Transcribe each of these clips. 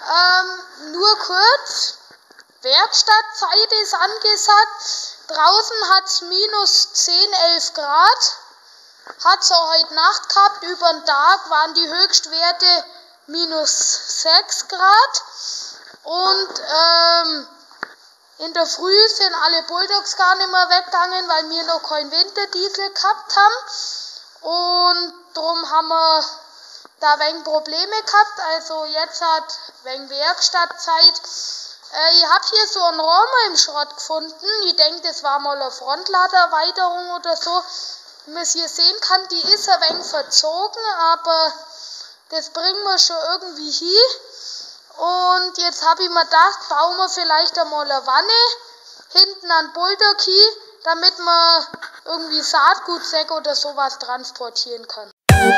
nur kurz. Werkstattzeit ist angesagt. Draußen hat es minus 10, 11 Grad. Hat es auch heute Nacht gehabt. Über den Tag waren die Höchstwerte minus 6 Grad. Und in der Früh sind alle Bulldogs gar nicht mehr weggegangen, weil wir noch keinen Winterdiesel gehabt haben. Und darum haben wir da ein wenig Probleme gehabt. Also jetzt hat ein wenig Werkstattzeit. Ich habe hier so einen Rohmer im Schrott gefunden. Ich denke, das war mal eine Frontladererweiterung oder so. Wie man es hier sehen kann, die ist ein wenig verzogen, aber das bringen wir schon irgendwie hin. Und jetzt habe ich mir gedacht, bauen wir vielleicht einmal eine Wanne hinten an Bulldog hin, damit man irgendwie Saatgutsäcke oder sowas transportieren kann.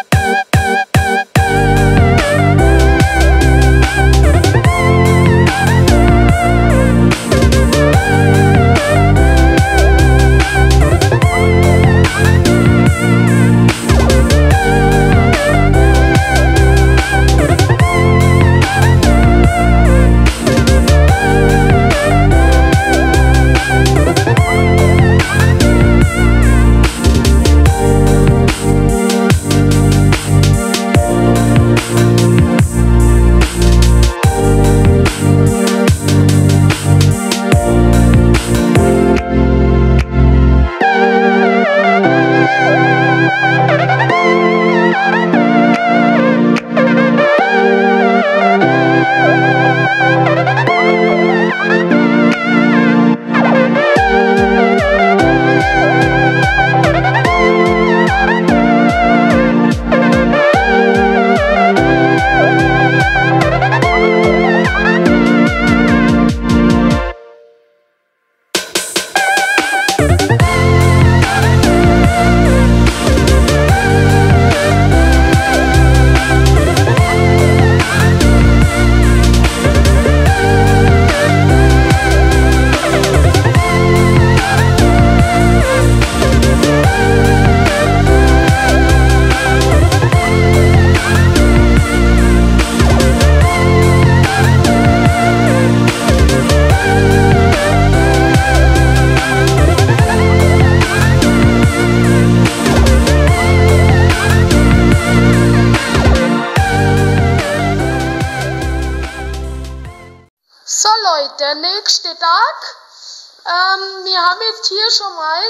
So Leute, der nächste Tag. Wir haben jetzt hier schon mal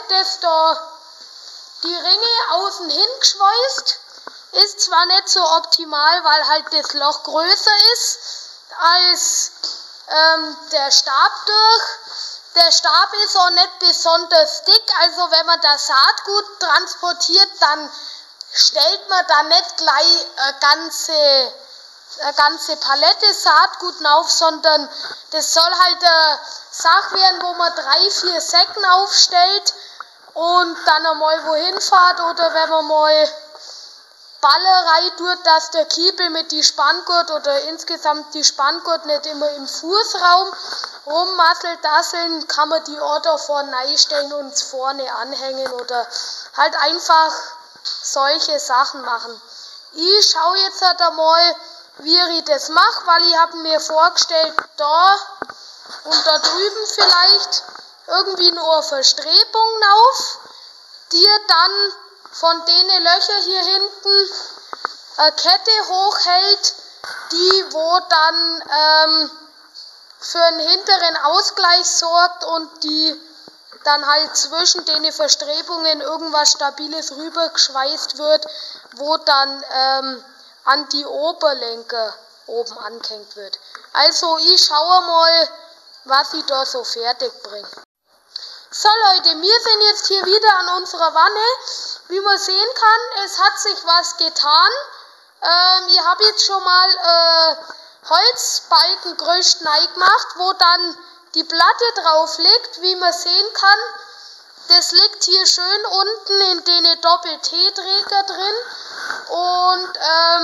die Ringe außen hingeschweißt. Ist zwar nicht so optimal, weil halt das Loch größer ist als der Stab durch. Der Stab ist auch nicht besonders dick, also wenn man das Saatgut transportiert, dann stellt man da nicht gleich eine ganze Palette Saatgut auf, sondern das soll halt eine Sache werden, wo man 3, 4 Säcken aufstellt und dann einmal wohin fährt oder wenn man mal Ballerei tut, dass der Kiebel mit die Spanngurt oder insgesamt die Spanngurt nicht immer im Fußraum rummasselt, dasseln, kann man die Order vorne einstellen und vorne anhängen oder halt einfach solche Sachen machen. Ich schaue jetzt halt einmal, wie ich das mache, weil ich habe mir vorgestellt, da und da drüben vielleicht irgendwie nur eine Verstrebung auf, die dann von den Löchern hier hinten eine Kette hochhält, die wo dann für einen hinteren Ausgleich sorgt und die dann halt zwischen den Verstrebungen irgendwas Stabiles rübergeschweißt wird, wo dann an die Oberlenker oben angehängt wird. Also ich schaue mal, was ich da so fertig bringe. So Leute, wir sind jetzt hier wieder an unserer Wanne. Wie man sehen kann, es hat sich was getan. Ich habe jetzt schon mal Holzbalkengerüst reingemacht, wo dann die Platte drauf liegt, wie man sehen kann. Das liegt hier schön unten in den Doppel-T-Träger drin. Und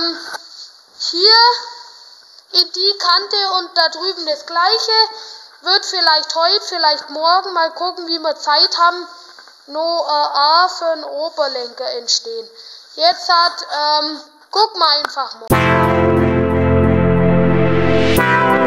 hier in die Kante und da drüben das gleiche. Wird vielleicht heute, vielleicht morgen, mal gucken, wie wir Zeit haben, noch ein A für einen Oberlenker entstehen. Jetzt gucken wir einfach mal.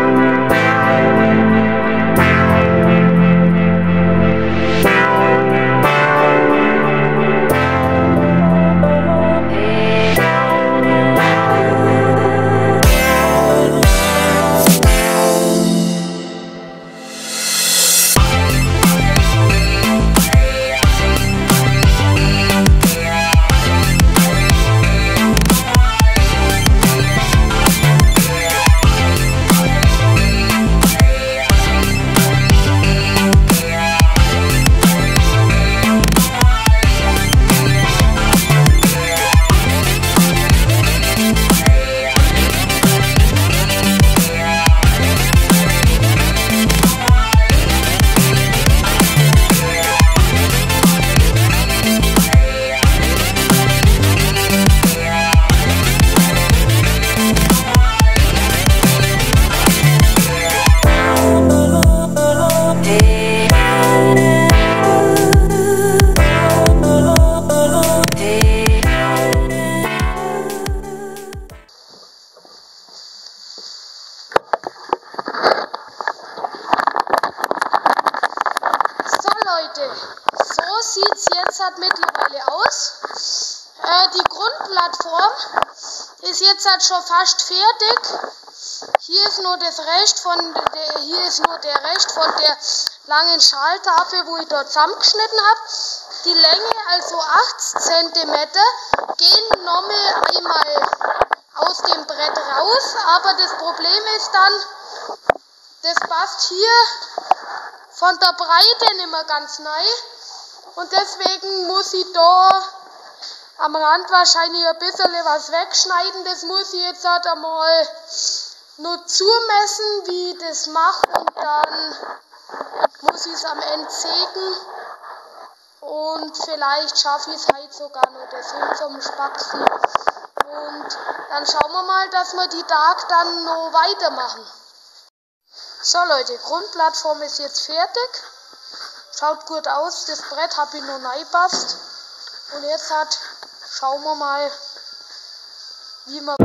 halt mittlerweile aus. Die Grundplattform ist jetzt halt schon fast fertig. Hier ist nur der Rest von der langen Schaltafel, wo ich dort zusammengeschnitten habe. Die Länge, also 8 cm, gehen nochmal einmal aus dem Brett raus, aber das Problem ist dann, das passt hier von der Breite nicht mehr ganz rein und deswegen muss ich da am Rand wahrscheinlich ein bisschen was wegschneiden. Das muss ich jetzt halt einmal nur zumessen, wie ich das mache, und dann muss ich es am Ende sägen und vielleicht schaffe ich es heute sogar noch das hin zum Spaxen. Und dann schauen wir mal, dass wir die Tag dann noch weitermachen. So Leute, Grundplattform ist jetzt fertig. Schaut gut aus, das Brett habe ich noch reingepasst. Und jetzt schauen wir mal, wie wir